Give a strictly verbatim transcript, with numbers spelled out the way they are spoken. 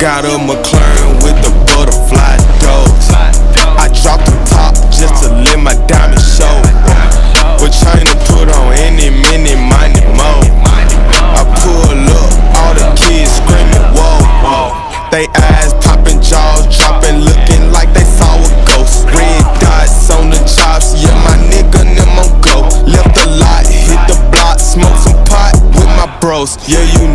got a McLaren with the butterfly doors. I dropped the top just to let my diamond show. With chain to put on any, mini, money, mo. I pull up, all the kids screaming, whoa. They eyes popping, jaws dropping, looking like they saw a ghost. Red dots on the chops, yeah, my nigga them on go. Left the lot, hit the block, smoke some pot with my bros. Yeah, you